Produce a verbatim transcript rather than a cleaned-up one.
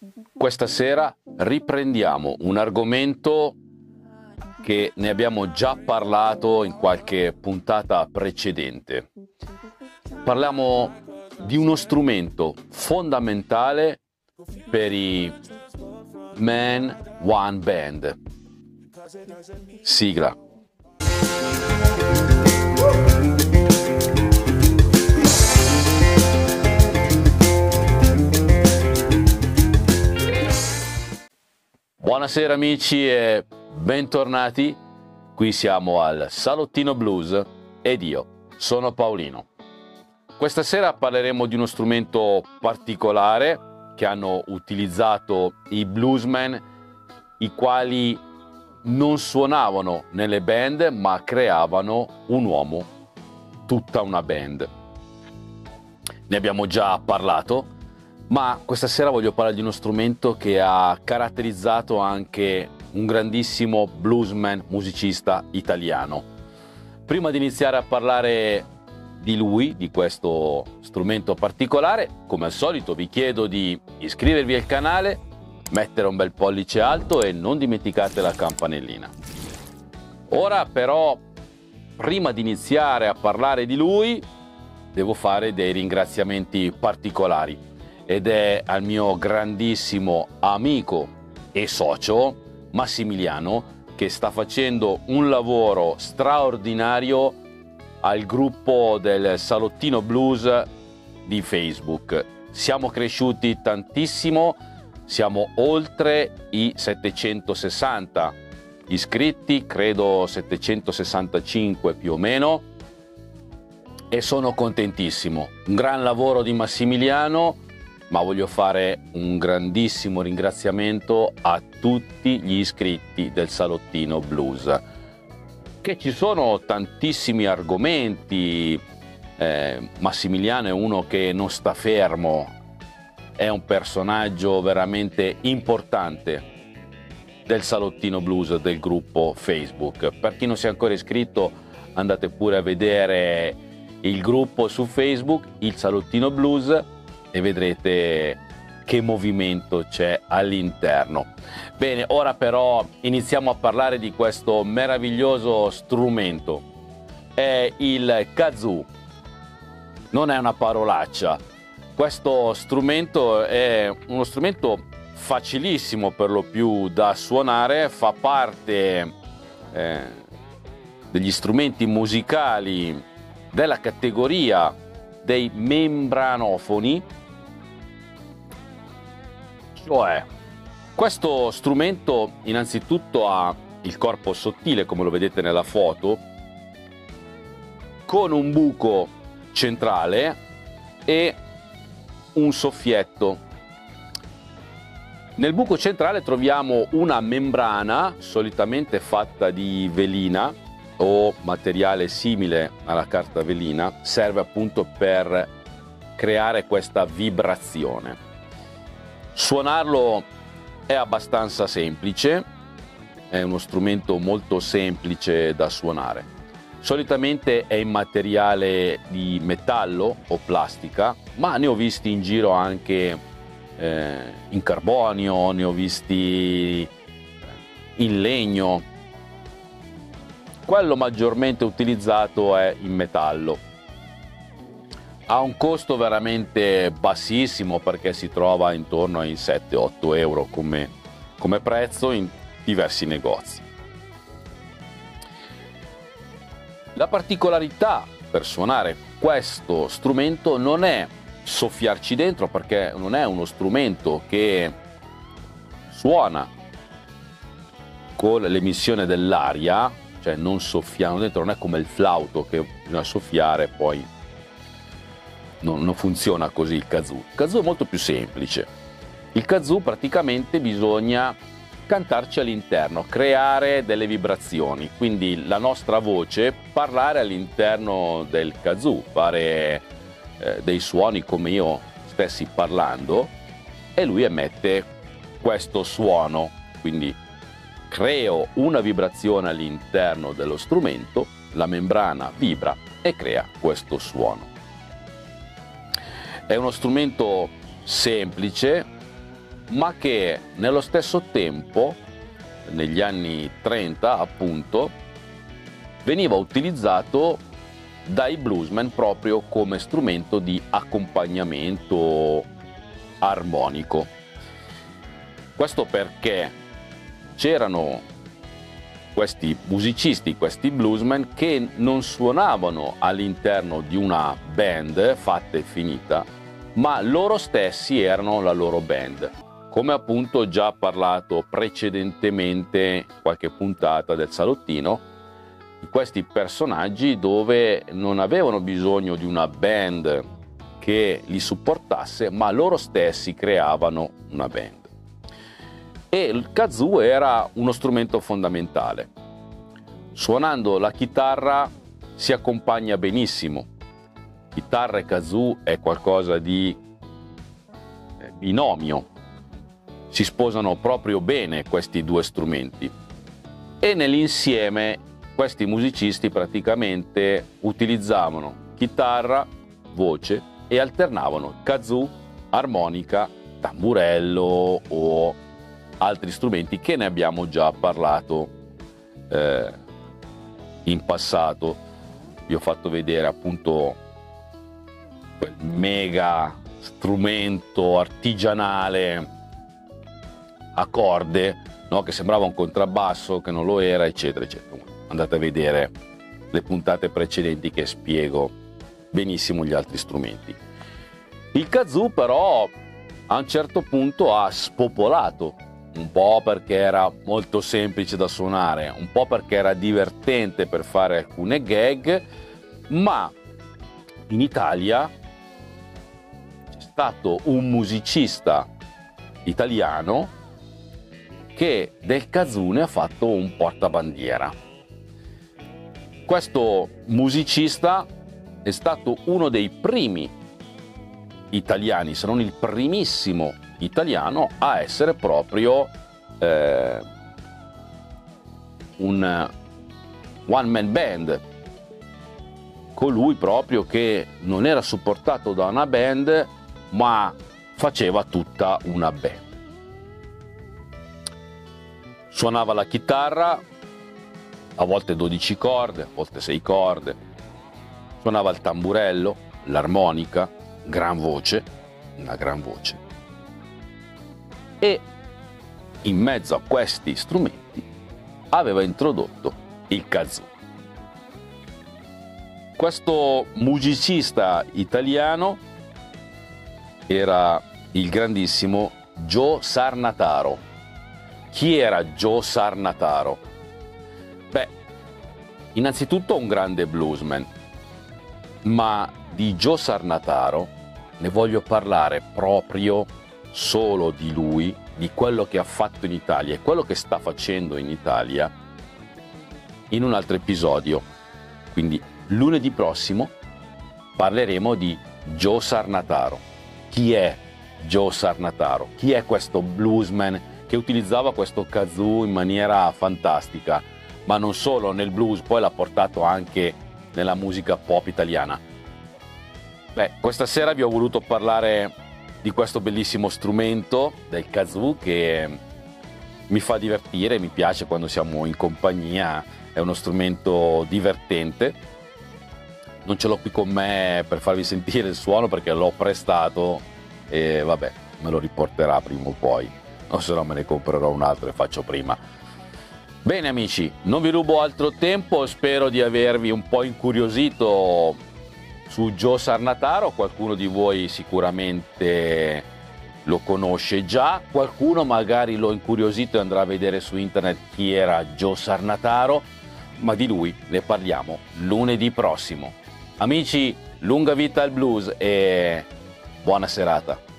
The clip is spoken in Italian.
questa sera riprendiamo un argomento che ne abbiamo già parlato in qualche puntata precedente. Parliamo di uno strumento fondamentale per i Man One Band. Sigla. Buonasera amici e bentornati. Qui siamo al Salottino Blues ed io sono Paolino. Questa sera parleremo di uno strumento particolare che hanno utilizzato i bluesmen, i quali non suonavano nelle band ma creavano un uomo, tutta una band. Ne abbiamo già parlato, ma questa sera voglio parlare di uno strumento che ha caratterizzato anche un grandissimo bluesman musicista italiano. Prima di iniziare a parlare di lui, di questo strumento particolare, come al solito vi chiedo di iscrivervi al canale, mettere un bel pollice alto e non dimenticate la campanellina. Ora però, prima di iniziare a parlare di lui, devo fare dei ringraziamenti particolari. Ed è al mio grandissimo amico e socio Massimiliano, che sta facendo un lavoro straordinario al gruppo del Salottino Blues di Facebook. Siamo cresciuti tantissimo, siamo oltre i settecentosessanta iscritti, credo settecentosessantacinque più o meno, e sono contentissimo. Un gran lavoro di Massimiliano, ma voglio fare un grandissimo ringraziamento a tutti gli iscritti del Salottino Blues, che ci sono tantissimi argomenti. eh, Massimiliano è uno che non sta fermo, è un personaggio veramente importante del Salottino Blues, del gruppo Facebook. Per chi non si è ancora iscritto, andate pure a vedere il gruppo su Facebook, il Salottino Blues, e vedrete che movimento c'è all'interno. Bene, ora però iniziamo a parlare di questo meraviglioso strumento. È il kazoo. Non è una parolaccia. Questo strumento è uno strumento facilissimo per lo più da suonare, fa parte eh, degli strumenti musicali della categoria dei membranofoni. Cioè, questo strumento innanzitutto ha il corpo sottile, come lo vedete nella foto, con un buco centrale e un soffietto. Nel buco centrale troviamo una membrana, solitamente fatta di velina o materiale simile alla carta velina, serve appunto per creare questa vibrazione. Suonarlo è abbastanza semplice, è uno strumento molto semplice da suonare. Solitamente è in materiale di metallo o plastica, ma ne ho visti in giro anche eh, in carbonio, ne ho visti in legno. Quello maggiormente utilizzato è in metallo. Ha un costo veramente bassissimo perché si trova intorno ai sette otto euro come, come prezzo in diversi negozi. La particolarità per suonare questo strumento non è soffiarci dentro, perché non è uno strumento che suona con l'emissione dell'aria, cioè non soffiamo dentro, non è come il flauto che bisogna soffiare poi. Non, non funziona così il kazoo. Il kazoo è molto più semplice. Il kazoo praticamente bisogna cantarci all'interno, creare delle vibrazioni, quindi la nostra voce parlare all'interno del kazoo, fare eh, dei suoni come io stessi parlando, e lui emette questo suono, quindi creo una vibrazione all'interno dello strumento, la membrana vibra e crea questo suono. È uno strumento semplice, ma che nello stesso tempo, negli anni trenta appunto, veniva utilizzato dai bluesmen proprio come strumento di accompagnamento armonico. Questo perché c'erano questi musicisti, questi bluesmen, che non suonavano all'interno di una band fatta e finita, ma loro stessi erano la loro band. Come appunto già parlato precedentemente, qualche puntata del Salottino, di questi personaggi dove non avevano bisogno di una band che li supportasse, ma loro stessi creavano una band. E il kazoo era uno strumento fondamentale. Suonando la chitarra si accompagna benissimo. Chitarra e kazoo è qualcosa di binomio. Si sposano proprio bene questi due strumenti. E nell'insieme questi musicisti praticamente utilizzavano chitarra, voce e alternavano kazoo, armonica, tamburello o altri strumenti che ne abbiamo già parlato eh, in passato. Vi ho fatto vedere appunto quel mega strumento artigianale a corde, no? Che sembrava un contrabbasso, che non lo era, eccetera eccetera. Andate a vedere le puntate precedenti che spiego benissimo gli altri strumenti. Il kazoo però a un certo punto ha spopolato, un po' perché era molto semplice da suonare, un po' perché era divertente per fare alcune gag, ma in Italia c'è stato un musicista italiano che del kazoo ne ha fatto un portabandiera. Questo musicista è stato uno dei primi italiani, se non il primissimo italiano, a essere proprio eh, un one man band, colui proprio che non era supportato da una band ma faceva tutta una band. Suonava la chitarra, a volte dodici corde, a volte sei corde, suonava il tamburello, l'armonica, gran voce, una gran voce. E in mezzo a questi strumenti aveva introdotto il kazoo. Questo musicista italiano era il grandissimo Joe Sarnataro. Chi era Joe Sarnataro? Beh, innanzitutto un grande bluesman, ma di Joe Sarnataro ne voglio parlare proprio solo di lui, di quello che ha fatto in Italia e quello che sta facendo in Italia in un altro episodio. Quindi lunedì prossimo parleremo di Joe Sarnataro. Chi è Joe Sarnataro? Chi è questo bluesman che utilizzava questo kazoo in maniera fantastica, ma non solo nel blues, poi l'ha portato anche nella musica pop italiana? Beh, questa sera vi ho voluto parlare di questo bellissimo strumento del kazoo che mi fa divertire, mi piace quando siamo in compagnia, è uno strumento divertente. Non ce l'ho qui con me per farvi sentire il suono perché l'ho prestato e vabbè, me lo riporterà prima o poi, o se no me ne comprerò un altro e faccio prima. Bene amici, non vi rubo altro tempo, spero di avervi un po' incuriosito su Joe Sarnataro. Qualcuno di voi sicuramente lo conosce già, qualcuno magari lo incuriosito e andrà a vedere su internet chi era Joe Sarnataro, ma di lui ne parliamo lunedì prossimo. Amici, lunga vita al blues e buona serata.